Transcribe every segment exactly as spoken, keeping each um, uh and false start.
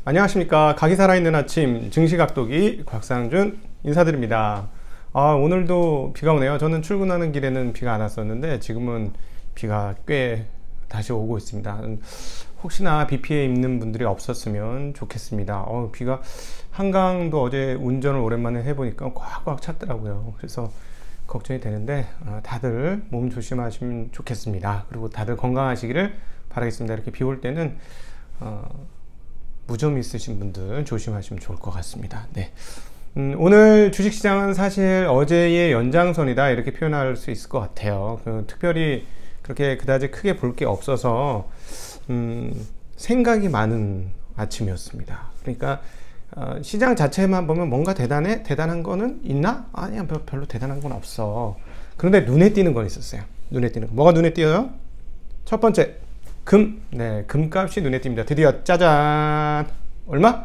안녕하십니까. 각이 살아있는 아침 증시각도기 곽상준 인사드립니다. 아, 오늘도 비가 오네요. 저는 출근하는 길에는 비가 안 왔었는데 지금은 비가 꽤 다시 오고 있습니다. 혹시나 비 피해 입는 분들이 없었으면 좋겠습니다. 어, 비가 한강도 어제 운전을 오랜만에 해보니까 꽉꽉 찼더라고요. 그래서 걱정이 되는데 어, 다들 몸 조심하시면 좋겠습니다. 그리고 다들 건강하시기를 바라겠습니다. 이렇게 비 올 때는 어, 무좀 있으신 분들 조심하시면 좋을 것 같습니다. 네. 음, 오늘 주식시장은 사실 어제의 연장선이다 이렇게 표현할 수 있을 것 같아요. 그, 특별히 그렇게 그다지 크게 볼 게 없어서 음, 생각이 많은 아침이었습니다. 그러니까 어, 시장 자체만 보면 뭔가 대단해? 대단한 거는 있나? 아니야, 별로 대단한 건 없어. 그런데 눈에 띄는 건 있었어요. 눈에 띄는 거. 뭐가 눈에 띄어요? 첫 번째, 금. 네, 금값이 눈에 띕니다. 드디어 짜잔! 얼마?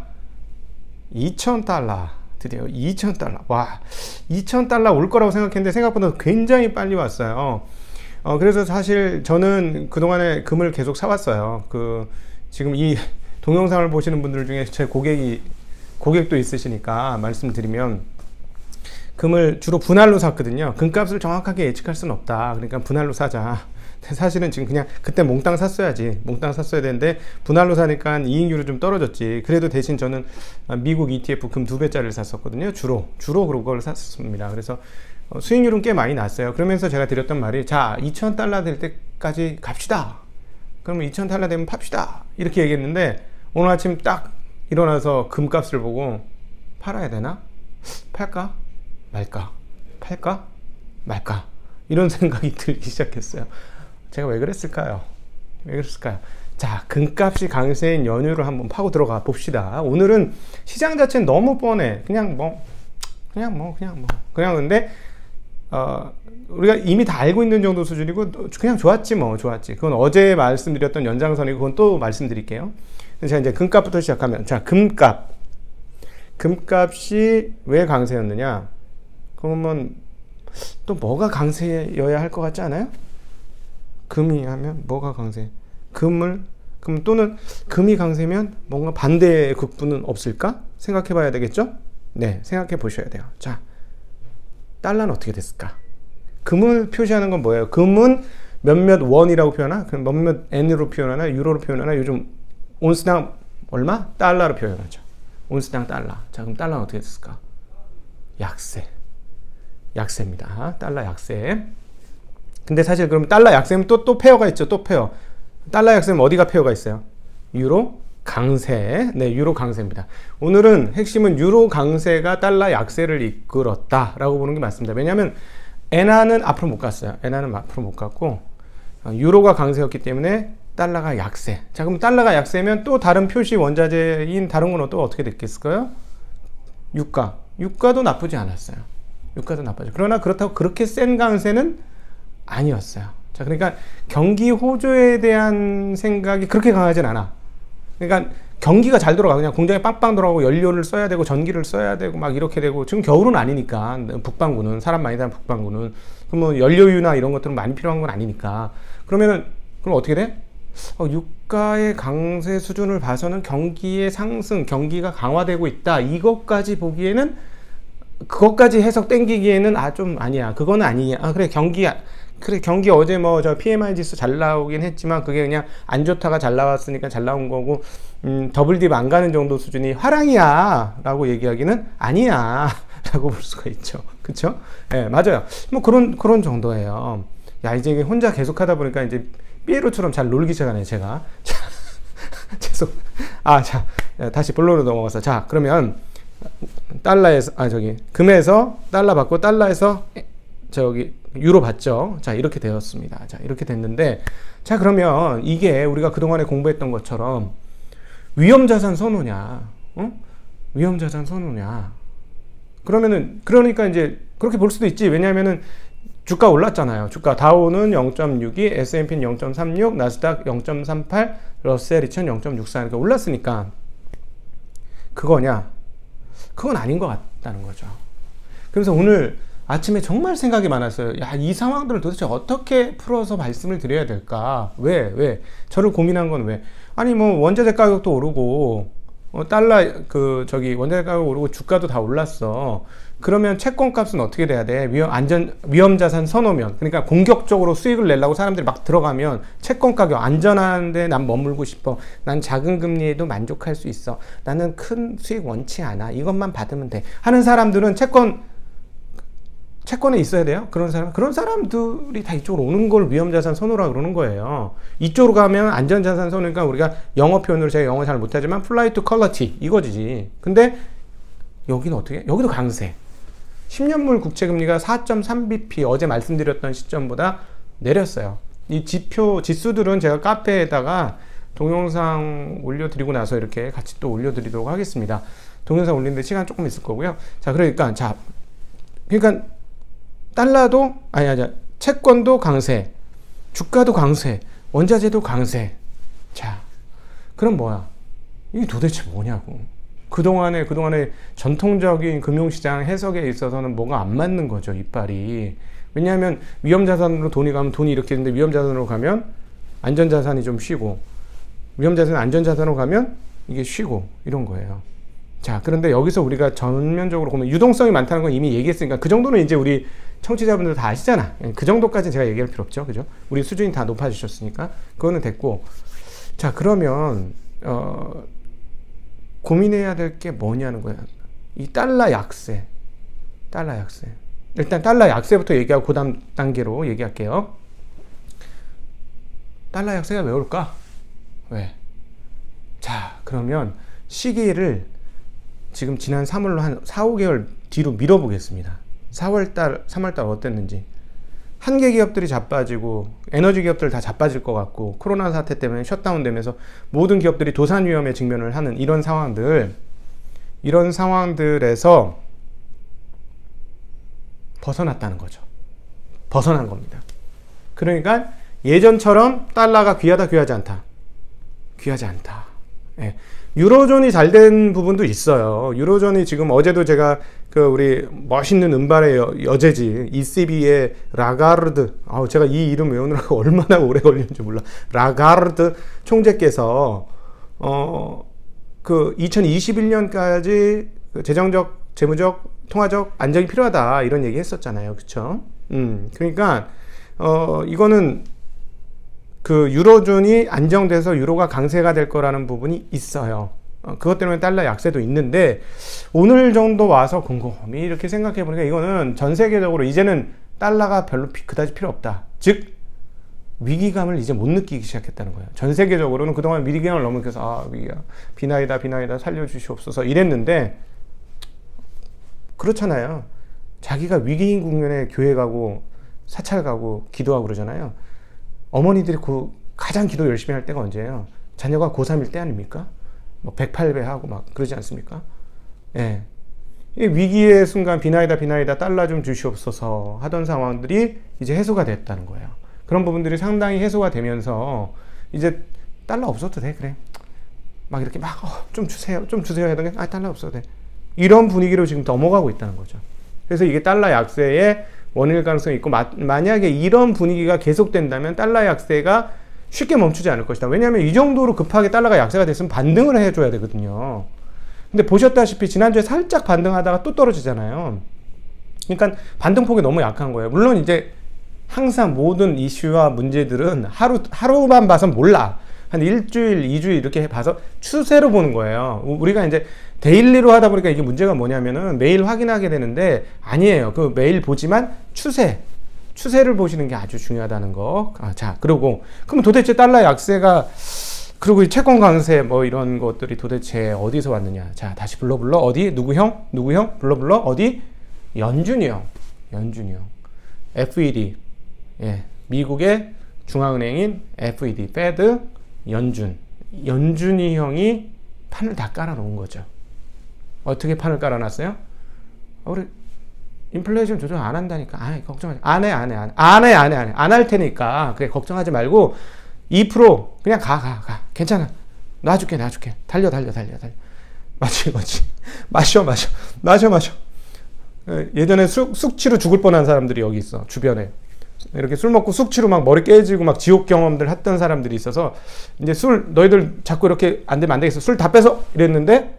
이천 달러. 드디어 이천 달러. 와, 이천 달러 올 거라고 생각했는데 생각보다 굉장히 빨리 왔어요. 어, 그래서 사실 저는 그동안에 금을 계속 사왔어요. 그, 지금 이 동영상을 보시는 분들 중에 제 고객이, 고객도 있으시니까 말씀드리면, 금을 주로 분할로 샀거든요. 금값을 정확하게 예측할 수는 없다. 그러니까 분할로 사자. 사실은 지금 그냥 그때 몽땅 샀어야지. 몽땅 샀어야 되는데 분할로 사니까 이익률이 좀 떨어졌지. 그래도 대신 저는 미국 이티에프 금 두 배짜리를 샀었거든요. 주로. 주로 그걸 샀습니다. 그래서 수익률은 꽤 많이 났어요. 그러면서 제가 드렸던 말이, 자, 이천 달러 될 때까지 갑시다. 그러면 이천 달러 되면 팝시다. 이렇게 얘기했는데 오늘 아침 딱 일어나서 금값을 보고 팔아야 되나? 팔까? 말까? 팔까? 말까? 이런 생각이 들기 시작했어요. 제가 왜 그랬을까요? 왜 그랬을까요? 자, 금값이 강세인 연유를 한번 파고 들어가 봅시다. 오늘은 시장 자체는 너무 뻔해. 그냥 뭐, 그냥 뭐, 그냥 뭐. 그냥 근데, 어, 우리가 이미 다 알고 있는 정도 수준이고, 그냥 좋았지 뭐, 좋았지. 그건 어제 말씀드렸던 연장선이고, 그건 또 말씀드릴게요. 제가 이제 금값부터 시작하면, 자, 금값. 금값이 왜 강세였느냐? 그러면 또 뭐가 강세여야 할 것 같지 않아요? 금이 하면 뭐가 강세? 금을, 그럼 또는 금이 강세면 뭔가 반대의 극부는 없을까? 생각해 봐야 되겠죠? 네, 생각해 보셔야 돼요. 자, 달러는 어떻게 됐을까? 금을 표시하는 건 뭐예요? 금은 몇몇 원이라고 표현하나? 몇몇 엔으로 표현하나? 유로로 표현하나? 요즘 온스당 얼마? 달러로 표현하죠. 온스당 달러. 자, 그럼 달러는 어떻게 됐을까? 약세. 약세입니다. 달러 약세. 근데 사실 그럼 달러 약세면 또, 또 페어가 있죠. 또 페어. 달러 약세면 어디가 페어가 있어요? 유로 강세. 네, 유로 강세입니다. 오늘은 핵심은 유로 강세가 달러 약세를 이끌었다 라고 보는 게 맞습니다. 왜냐하면 엔화는 앞으로 못 갔어요. 엔화는 앞으로 못 갔고 유로가 강세였기 때문에 달러가 약세. 자, 그럼 달러가 약세면 또 다른 표시 원자재인 다른 건 또 어떻게 됐겠을까요? 유가. 유가도 나쁘지 않았어요. 유가도 나빠져. 그러나 그렇다고 그렇게 센 강세는 아니었어요. 자, 그러니까 경기 호조에 대한 생각이 그렇게 강하진 않아. 그러니까 경기가 잘 돌아가. 그냥 공장에 빵빵 돌아가고 연료를 써야 되고 전기를 써야 되고 막 이렇게 되고, 지금 겨울은 아니니까 북반구는, 사람 많이 사는 북반구는 그럼 뭐 연료유나 이런 것들은 많이 필요한 건 아니니까. 그러면은 그럼 어떻게 돼? 어, 유가의 강세 수준을 봐서는 경기의 상승, 경기가 강화되고 있다. 이것까지 보기에는, 그것까지 해석 땡기기에는 아 좀 아니야. 그거는 아니야. 아 그래 경기 그래 경기 어제 뭐 저 피엠아이 지수 잘 나오긴 했지만 그게 그냥 안 좋다가 잘 나왔으니까 잘 나온 거고, 음, 더블딥 안 가는 정도 수준이 화랑이야 라고 얘기하기는 아니야 라고 볼 수가 있죠. 그쵸? 예, 네, 맞아요. 뭐 그런 그런 정도예요. 야, 이제 혼자 계속 하다 보니까 이제 삐에로처럼 잘 놀기 시작하네 제가. 자, 죄송. 아, 자, 다시 본론으로 넘어가서, 자, 그러면 달러에서, 아 저기 금에서 달러 받고 달러에서 저기 유로 받죠. 자, 이렇게 되었습니다. 자, 이렇게 됐는데, 자, 그러면 이게 우리가 그동안에 공부했던 것처럼 위험자산 선호냐, 어? 위험자산 선호냐. 그러면은, 그러니까 이제 그렇게 볼 수도 있지. 왜냐하면은 주가 올랐잖아요. 주가 다우는 영 점 육이, 에스 앤 피는 영 점 삼육, 나스닥 영 점 삼팔, 러셀 이천 영 점 육사. 그러니까 올랐으니까 그거냐? 그건 아닌 것 같다는 거죠. 그래서 오늘 아침에 정말 생각이 많았어요. 야, 이 상황들을 도대체 어떻게 풀어서 말씀을 드려야 될까? 왜? 왜? 저를 고민한 건 왜? 아니 뭐 원자재 가격도 오르고 어, 달러 그 저기 원자재 가격 오르고 주가도 다 올랐어. 그러면 채권 값은 어떻게 돼야 돼? 위험 안전 위험 자산 선호면, 그러니까 공격적으로 수익을 내려고 사람들이 막 들어가면 채권 가격 안전한데 난 머물고 싶어. 난 작은 금리에도 만족할 수 있어. 나는 큰 수익 원치 않아. 이것만 받으면 돼. 하는 사람들은 채권 채권에 있어야 돼요. 그런 사람 그런 사람들이 다 이쪽으로 오는 걸 위험 자산 선호라 그러는 거예요. 이쪽으로 가면 안전 자산 선호니까 우리가 영어 표현으로, 제가 영어 잘 못하지만 flight to quality 이거지. 근데 여기는 어떻게? 여기도 강세. 십 년물 국채금리가 사 점 삼 비피 어제 말씀드렸던 시점보다 내렸어요. 이 지표, 지수들은 제가 카페에다가 동영상 올려드리고 나서 이렇게 같이 또 올려드리도록 하겠습니다. 동영상 올리는데 시간 조금 있을 거고요. 자, 그러니까, 자, 그러니까, 달러도, 아니, 아니, 채권도 강세, 주가도 강세, 원자재도 강세. 자, 그럼 뭐야? 이게 도대체 뭐냐고. 그동안에, 그동안에 전통적인 금융시장 해석에 있어서는 뭐가 안 맞는 거죠, 이빨이. 왜냐하면 위험자산으로 돈이 가면 돈이 이렇게 되는데 위험자산으로 가면 안전자산이 좀 쉬고, 위험자산, 안전자산으로 가면 이게 쉬고, 이런 거예요. 자, 그런데 여기서 우리가 전면적으로 보면 유동성이 많다는 건 이미 얘기했으니까 그 정도는 이제 우리 청취자분들 다 아시잖아. 그 정도까지 제가 얘기할 필요 없죠. 그죠? 우리 수준이 다 높아지셨으니까. 그거는 됐고. 자, 그러면, 어, 고민해야 될 게 뭐냐는 거야. 이 달러 약세. 달러 약세. 일단 달러 약세부터 얘기하고 그 다음 단계로 얘기할게요. 달러 약세가 왜 올까? 왜? 자, 그러면 시기를 지금 지난 삼월로 한 사, 오 개월 뒤로 밀어보겠습니다. 사월달, 삼월달 어땠는지. 한계 기업들이 자빠지고 에너지 기업들 다 자빠질 것 같고 코로나 사태 때문에 셧다운 되면서 모든 기업들이 도산 위험에 직면을 하는 이런 상황들, 이런 상황들에서 벗어났다는 거죠. 벗어난 겁니다. 그러니까 예전처럼 달러가 귀하다, 귀하지 않다. 귀하지 않다. 예. 유로존이 잘 된 부분도 있어요. 유로존이 지금 어제도 제가 그 우리 멋있는 은발의 여, 여제지 이씨비의 라가르드, 아우 제가 이 이름 외우느라고 얼마나 오래 걸리는지 몰라. 라가르드 총재께서 어 그 이천이십일 년까지 그 재정적, 재무적, 통화적 안정이 필요하다 이런 얘기 했었잖아요. 그쵸? 음, 그러니까 어 이거는 그 유로존이 안정돼서 유로가 강세가 될 거라는 부분이 있어요. 어, 그것 때문에 달러 약세도 있는데 오늘 정도 와서 곰곰이 이렇게 생각해 보니까 이거는 전 세계적으로 이제는 달러가 별로 그다지 필요 없다. 즉 위기감을 이제 못 느끼기 시작했다는 거예요. 전 세계적으로는 그동안 위기감을 너무 느껴서 아 위기야 비나이다 비나이다 살려주시옵소서 이랬는데 그렇잖아요. 자기가 위기인 국면에 교회 가고 사찰 가고 기도하고 그러잖아요. 어머니들이 그 가장 기도 열심히 할 때가 언제예요? 자녀가 고삼일 때 아닙니까? 뭐 백팔 배 하고 막 그러지 않습니까? 예. 이 위기의 순간 비나이다 비나이다 달러 좀 주시옵소서 하던 상황들이 이제 해소가 됐다는 거예요. 그런 부분들이 상당히 해소가 되면서 이제 달러 없어도 돼 그래. 막 이렇게 막 좀 어, 주세요 좀 주세요 하던 게 아 달러 없어도 돼. 이런 분위기로 지금 넘어가고 있다는 거죠. 그래서 이게 달러 약세의 원인일 가능성이 있고 마, 만약에 이런 분위기가 계속된다면 달러 약세가 쉽게 멈추지 않을 것이다. 왜냐하면 이 정도로 급하게 달러가 약세가 됐으면 반등을 해줘야 되거든요. 근데 보셨다시피 지난주에 살짝 반등하다가 또 떨어지잖아요. 그러니까 반등폭이 너무 약한 거예요. 물론 이제 항상 모든 이슈와 문제들은 하루, 하루만 봐서 몰라. 한 일주일, 이주일 이렇게 봐서 추세로 보는 거예요. 우리가 이제 데일리로 하다 보니까 이게 문제가 뭐냐면은 매일 확인하게 되는데 아니에요. 그 매일 보지만 추세, 추세를 보시는 게 아주 중요하다는 거. 아, 자, 그리고 그럼 도대체 달러 약세가 그리고 채권 강세 뭐 이런 것들이 도대체 어디서 왔느냐? 자, 다시 불러 불러 어디 누구 형? 누구 형? 불러 불러 어디? 연준이 형. 연준이 형. 에프이디. 예. 미국의 중앙은행인 에프이디, 페드, 연준. 연준이 형이 판을 다 깔아 놓은 거죠. 어떻게 판을 깔아놨어요? 우리 인플레이션 조정 안 한다니까. 아, 걱정하지. 안 해, 안 해, 안 해, 안 해, 안 해, 안 해. 안 할 테니까. 그래, 걱정하지 말고 이 퍼센트 그냥 가, 가, 가. 괜찮아. 놔줄게, 놔줄게. 달려, 달려, 달려, 달려. 마치 이거지. 마셔, 마셔, 마셔, 마셔. 예전에 숙, 숙취로 죽을 뻔한 사람들이 여기 있어. 주변에. 이렇게 술 먹고 숙취로 막 머리 깨지고 막 지옥 경험들 했던 사람들이 있어서 이제 술 너희들 자꾸 이렇게 안 되면 안 되겠어. 술 다 빼서 이랬는데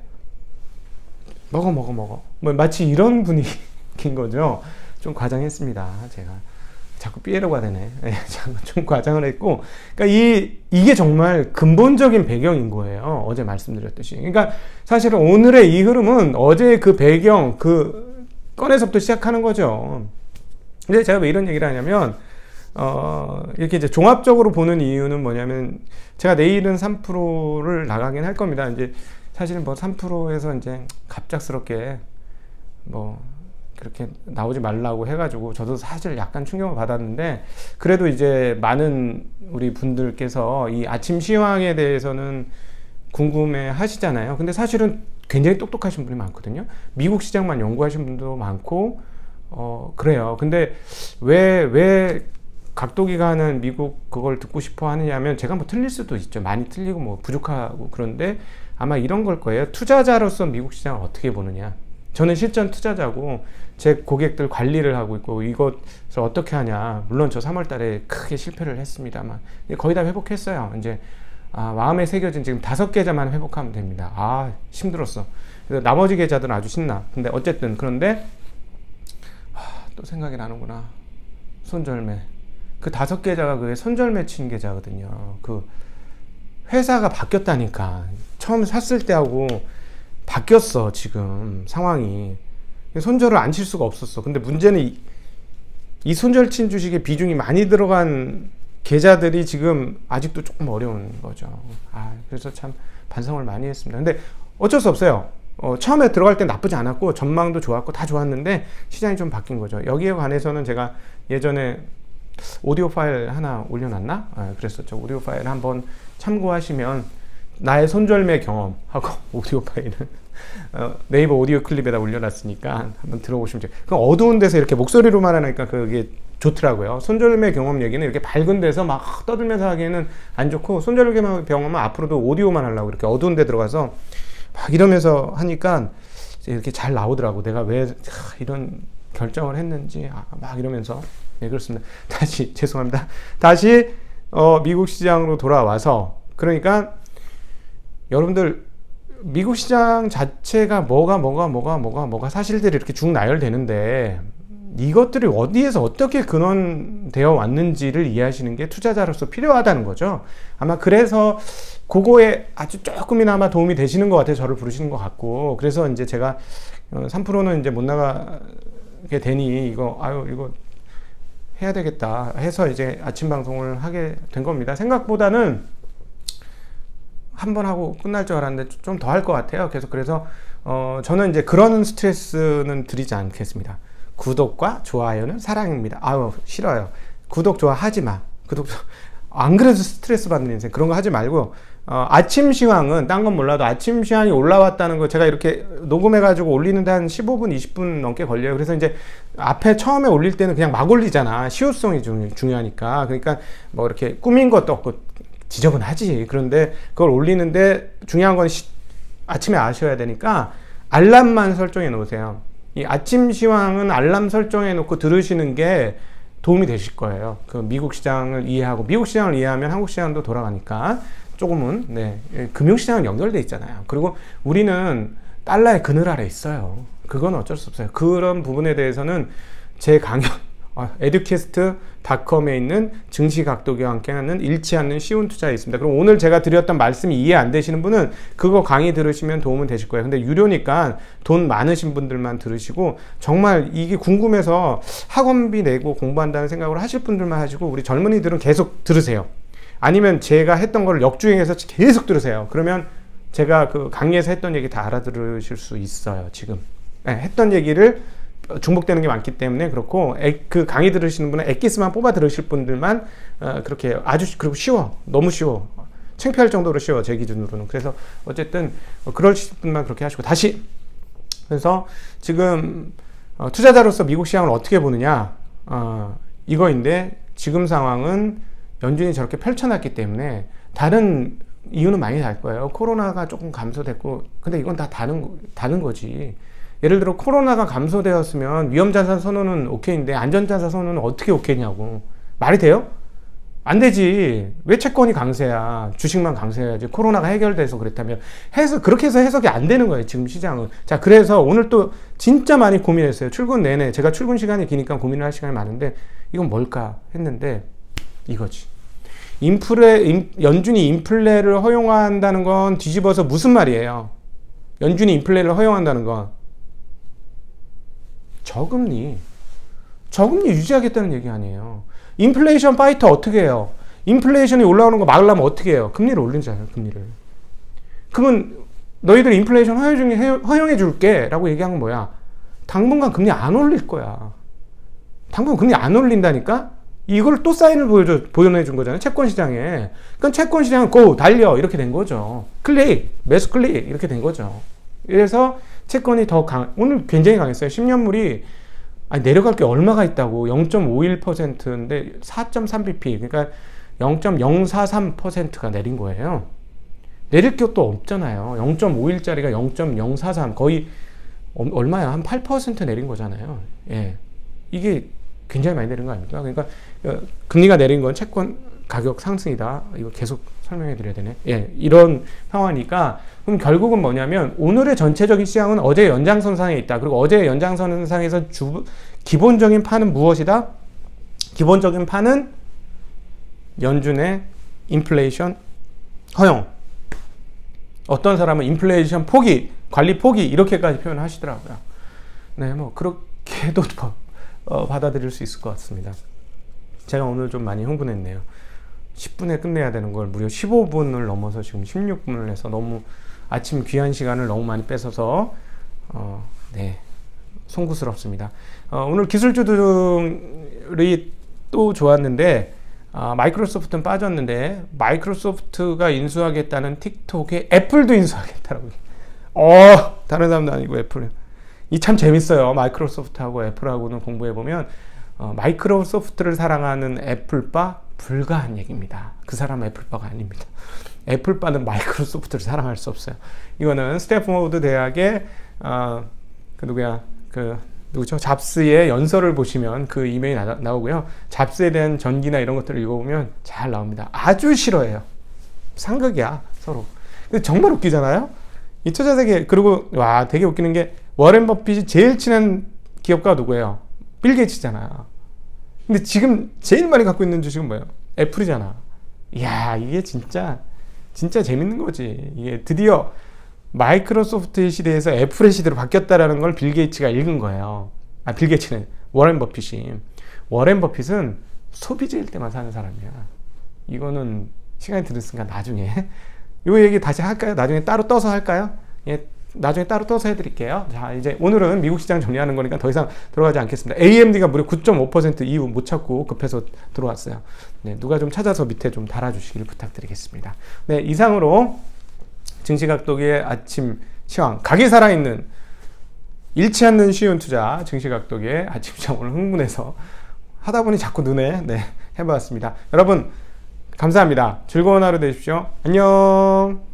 먹어 먹어 먹어. 뭐 마치 이런 분위기인 거죠. 좀 과장했습니다. 제가 자꾸 삐에라고 하네. 좀 과장을 했고, 그러니까 이 이게 정말 근본적인 배경인 거예요. 어제 말씀드렸듯이. 그러니까 사실은 오늘의 이 흐름은 어제 그 배경 그 건에서부터 시작하는 거죠. 근데 제가 왜 이런 얘기를 하냐면 어 이렇게 이제 종합적으로 보는 이유는 뭐냐면 제가 내일은 삼 프로를 나가긴 할 겁니다. 이제 사실은 뭐 삼 프로에서 이제 갑작스럽게 뭐 그렇게 나오지 말라고 해가지고 저도 사실 약간 충격을 받았는데, 그래도 이제 많은 우리 분들께서 이 아침 시황에 대해서는 궁금해 하시잖아요. 근데 사실은 굉장히 똑똑하신 분이 많거든요. 미국 시장만 연구하신 분도 많고 어 그래요. 근데 왜 왜 각도기관은 미국 그걸 듣고 싶어 하느냐면, 제가 뭐 틀릴 수도 있죠. 많이 틀리고 뭐 부족하고. 그런데 아마 이런 걸 거예요. 투자자로서 미국 시장을 어떻게 보느냐. 저는 실전 투자자고 제 고객들 관리를 하고 있고 이것을 어떻게 하냐. 물론 저 삼월 달에 크게 실패를 했습니다만 거의 다 회복했어요. 이제 아, 마음에 새겨진 지금 다섯 계좌만 회복하면 됩니다. 아, 힘들었어. 그래서 나머지 계좌들은 아주 신나. 근데 어쨌든 그런데 아, 또 생각이 나는구나. 손절매. 그 다섯 계좌가 그 손절매 친 계좌거든요. 그 회사가 바뀌었다니까. 처음 샀을 때하고 바뀌었어. 지금 상황이. 손절을 안 칠 수가 없었어. 근데 문제는 이, 이 손절 친 주식에 비중이 많이 들어간 계좌들이 지금 아직도 조금 어려운 거죠. 아, 그래서 참 반성을 많이 했습니다. 근데 어쩔 수 없어요. 어, 처음에 들어갈 때 나쁘지 않았고 전망도 좋았고 다 좋았는데 시장이 좀 바뀐 거죠. 여기에 관해서는 제가 예전에 오디오 파일 하나 올려놨나? 아, 그랬었죠. 오디오 파일 한번 참고하시면 나의 손절매 경험하고 오디오 파일을 어, 네이버 오디오 클립에다 올려놨으니까 한번 들어보시면 돼요. 그 어두운 데서 이렇게 목소리로만 하니까 그게 좋더라고요. 손절매 경험 얘기는 이렇게 밝은 데서 막 떠들면서 하기에는 안 좋고, 손절매 경험은 앞으로도 오디오만 하려고 이렇게 어두운 데 들어가서 막 이러면서 하니까 이렇게 잘 나오더라고. 내가 왜 이런 결정을 했는지 막 이러면서. 네, 그렇습니다. 다시 죄송합니다. 다시 어, 미국 시장으로 돌아와서, 그러니까 여러분들 미국 시장 자체가 뭐가 뭐가 뭐가 뭐가 뭐가 사실들이 이렇게 쭉 나열되는데 이것들이 어디에서 어떻게 근원되어 왔는지를 이해하시는 게 투자자로서 필요하다는 거죠. 아마 그래서 그거에 아주 조금이나마 도움이 되시는 것 같아요. 저를 부르시는 것 같고. 그래서 이제 제가 삼 프로는 이제 못 나가게 되니 이거 아유 이거 해야 되겠다 해서 이제 아침 방송을 하게 된 겁니다. 생각보다는 한 번 하고 끝날 줄 알았는데 좀 더 할 것 같아요. 계속. 그래서 어 저는 이제 그런 스트레스는 드리지 않겠습니다. 구독과 좋아요는 사랑입니다. 아유 싫어요. 구독 좋아 하지 마. 구독 안 그래도 스트레스 받는 인생 그런 거 하지 말고, 어, 아침 시황은 딴 건 몰라도 아침 시황이 올라왔다는 거 제가 이렇게 녹음해 가지고 올리는데 한 십오 분 이십 분 넘게 걸려요. 그래서 이제 앞에 처음에 올릴 때는 그냥 막 올리잖아. 시효성이 중, 중요하니까. 그러니까 뭐 이렇게 꾸민 것도 없고 지저분하지. 그런데 그걸 올리는데 중요한 건 시, 아침에 아셔야 되니까 알람만 설정해 놓으세요. 이 아침 시황은 알람 설정해 놓고 들으시는 게 도움이 되실 거예요. 그 미국 시장을 이해하고, 미국 시장을 이해하면 한국 시장도 돌아가니까 조금은, 네, 금융 시장은 연결돼 있잖아요. 그리고 우리는 달러의 그늘 아래 있어요. 그건 어쩔 수 없어요. 그런 부분에 대해서는 제 강연 에듀캐스트 닷컴에 있는 증시각도기와 함께하는 잃지 않는 쉬운 투자에 있습니다. 그럼 오늘 제가 드렸던 말씀이 이해 안 되시는 분은 그거 강의 들으시면 도움은 되실 거예요. 근데 유료니까 돈 많으신 분들만 들으시고, 정말 이게 궁금해서 학원비 내고 공부한다는 생각으로 하실 분들만 하시고, 우리 젊은이들은 계속 들으세요. 아니면 제가 했던 거를 역주행해서 계속 들으세요. 그러면 제가 그 강의에서 했던 얘기 다 알아들으실 수 있어요. 지금 네, 했던 얘기를 중복되는 게 많기 때문에 그렇고, 에, 그 강의 들으시는 분은 엑기스만 뽑아 들으실 분들만 어, 그렇게 아주, 그리고 쉬워. 너무 쉬워. 창피할 정도로 쉬워. 제 기준으로는. 그래서 어쨌든 어, 그러실 분만 그렇게 하시고. 다시 그래서 지금 어, 투자자로서 미국 시장을 어떻게 보느냐 어, 이거인데, 지금 상황은 연준이 저렇게 펼쳐놨기 때문에 다른 이유는 많이 달 거예요. 코로나가 조금 감소됐고, 근데 이건 다 다른, 다른 거지. 예를 들어 코로나가 감소되었으면 위험자산 선언은 오케이인데 안전자산 선언은 어떻게 오케이냐고. 말이 돼요? 안 되지. 왜 채권이 강세야? 주식만 강세해야지. 코로나가 해결돼서 그랬다면 해서 그렇게 해서 해석이 안 되는 거예요. 지금 시장은. 자, 그래서 오늘 또 진짜 많이 고민했어요. 출근 내내. 제가 출근 시간이 기니까 고민을 할 시간이 많은데 이건 뭘까 했는데 이거지. 인플레 연준이 인플레를 허용한다는 건 뒤집어서 무슨 말이에요? 연준이 인플레를 허용한다는 건 저금리. 저금리 유지하겠다는 얘기 아니에요. 인플레이션 파이터 어떻게 해요? 인플레이션이 올라오는 거 막으려면 어떻게 해요? 금리를 올리잖아요, 금리를. 그러면 너희들 인플레이션 허용해 줄게 라고 얘기한 건 뭐야? 당분간 금리 안 올릴 거야. 당분간 금리 안 올린다니까? 이걸 또 사인을 보여줘, 보여준 거잖아요, 채권 시장에. 그러니까 채권 시장은 고! 달려! 이렇게 된 거죠. 클릭! 매수 클릭! 이렇게 된 거죠. 그래서 채권이 더 강, 오늘 굉장히 강했어요. 십 년물이 아니, 내려갈 게 얼마가 있다고. 영 점 오일 퍼센트인데 사 점 삼 비피, 그러니까 영 점 영사삼 퍼센트가 내린 거예요. 내릴 것도 없잖아요. 영 점 오일짜리가 영 점 영사삼, 거의 얼마야? 한 팔 퍼센트 내린 거잖아요. 예, 이게 굉장히 많이 내린 거 아닙니까? 그러니까 금리가 내린 건 채권 가격 상승이다. 이거 계속 설명해 드려야 되네. 예, 이런 상황이니까 그럼 결국은 뭐냐면 오늘의 전체적인 시장은 어제 연장선상에 있다. 그리고 어제 연장선상에서 주, 기본적인 판은 무엇이다? 기본적인 판은 연준의 인플레이션 허용. 어떤 사람은 인플레이션 포기, 관리 포기 이렇게까지 표현하시더라고요. 네, 뭐 그렇게도 어, 받아들일 수 있을 것 같습니다. 제가 오늘 좀 많이 흥분했네요. 십 분에 끝내야 되는 걸 무려 십오 분을 넘어서 지금 십육 분을 해서 너무 아침 귀한 시간을 너무 많이 뺏어서 어, 네, 송구스럽습니다. 어, 오늘 기술주들이 또 좋았는데 아, 마이크로소프트는 빠졌는데 마이크로소프트가 인수하겠다는 틱톡에 애플도 인수하겠다라고. 어, 다른 사람도 아니고 애플. 이 참 재밌어요. 마이크로소프트하고 애플하고는 공부해보면 어, 마이크로소프트를 사랑하는 애플바 불가한 얘기입니다. 그 사람은 애플바가 아닙니다. 애플바는 마이크로소프트를 사랑할 수 없어요. 이거는 스탠포드 대학의 어, 그 누구야 그 누구죠? 잡스의 연설을 보시면 그 이메일이 나, 나오고요. 잡스에 대한 전기나 이런 것들을 읽어보면 잘 나옵니다. 아주 싫어해요. 상극이야 서로. 근데 정말 웃기잖아요. 이 투자세계. 그리고 와 되게 웃기는 게 워렌 버핏이 제일 친한 기업가가 누구예요? 빌 게이츠잖아. 근데 지금 제일 많이 갖고 있는 주식은 뭐예요? 애플이잖아. 이야, 이게 진짜 진짜 재밌는 거지. 이게 드디어 마이크로소프트의 시대에서 애플의 시대로 바뀌었다라는 걸 빌 게이츠가 읽은 거예요. 아, 빌 게이츠는 워렌 버핏이. 워렌 버핏은 소비재일 때만 사는 사람이야. 이거는 시간이 들었으니까 나중에 이 얘기 다시 할까요? 나중에 따로 떠서 할까요? 예, 나중에 따로 떠서 해드릴게요. 자, 이제 오늘은 미국 시장 정리하는 거니까 더 이상 들어가지 않겠습니다. 에이엠디가 무려 구 점 오 퍼센트 이후 못 찾고 급해서 들어왔어요. 네, 누가 좀 찾아서 밑에 좀 달아주시길 부탁드리겠습니다. 네, 이상으로 증시각도기의 아침 시황, 각이 살아있는 잃지 않는 쉬운 투자 증시각도기의 아침 시황. 오늘 흥분해서 하다 보니 자꾸 눈에 네, 해봤습니다. 여러분 감사합니다. 즐거운 하루 되십시오. 안녕.